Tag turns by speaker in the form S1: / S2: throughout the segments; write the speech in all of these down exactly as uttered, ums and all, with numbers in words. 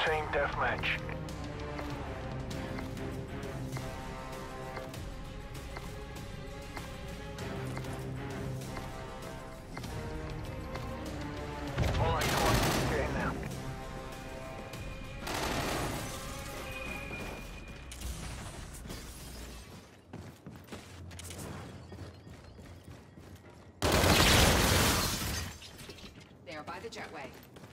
S1: Team deathmatch. Alright, come on, get in now.
S2: They are by the jetway.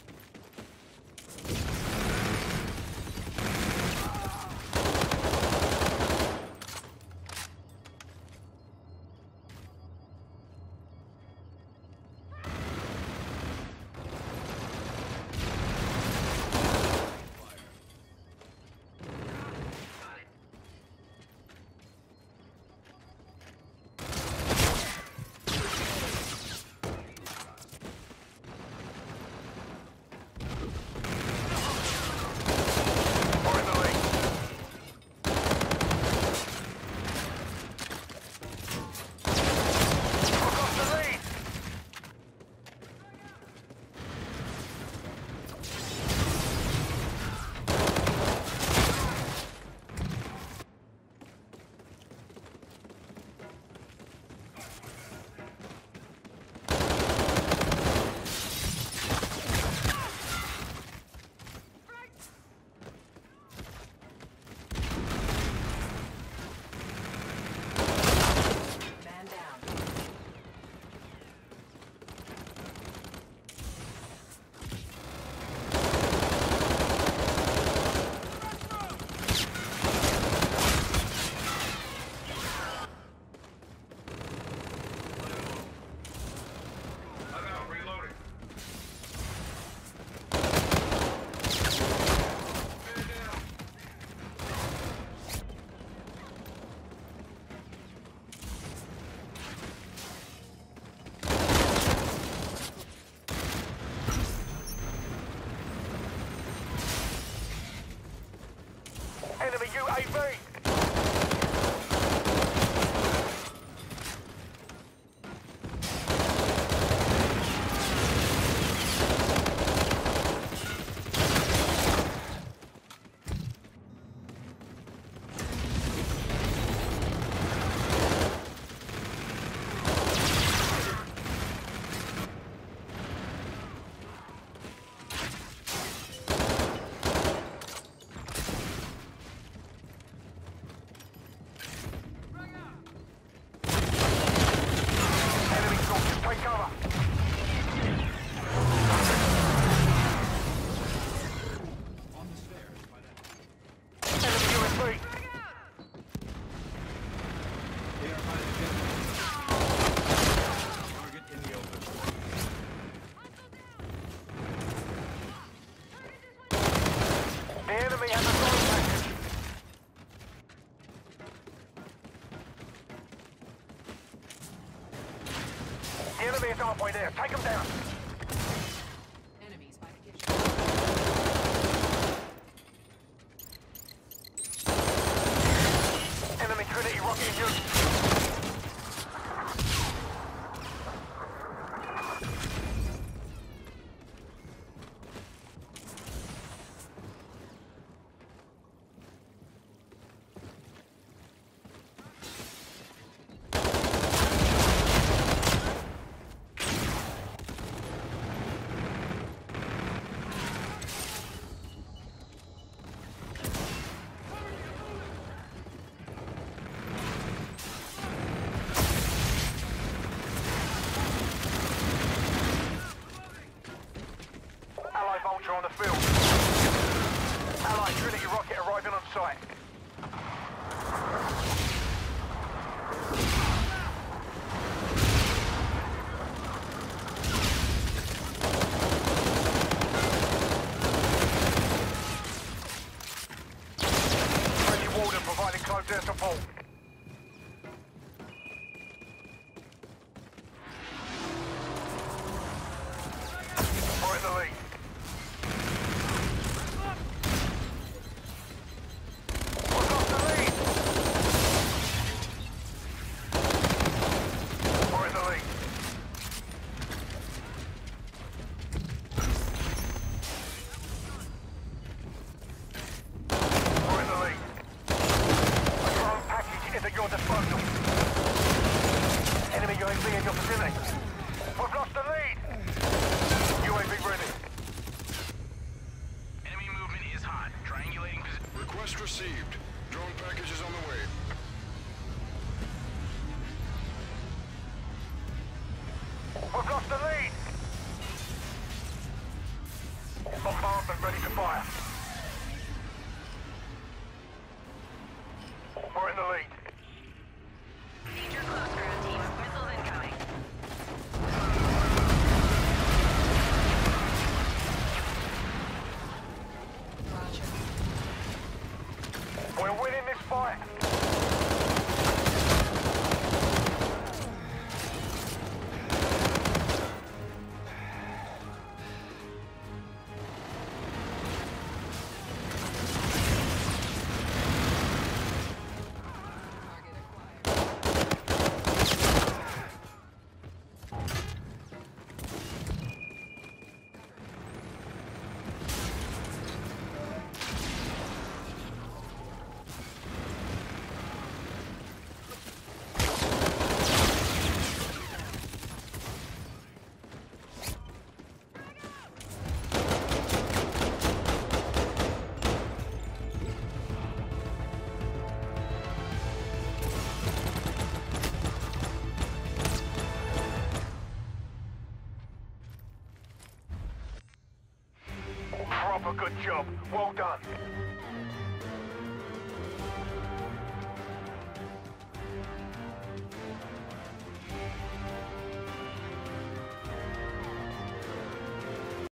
S2: Enemy U A V! The enemy is halfway there. Take them down. Enemies by the kitchen.
S1: Enemy Trinity rocket in use. Allied Vulture on the field. Allied Trinity rocket arriving on site. Friendly Warden providing close air support. We're in the lead. We've lost the lead.
S3: received. Drone package is on the way.
S1: We've lost the lead! Bombardment ready to fire. We're in the lead.
S4: Need your close ground team. Missiles incoming.
S2: Roger.
S1: We're winning this fight.
S2: Target acquired.
S1: Proper good job. Well done.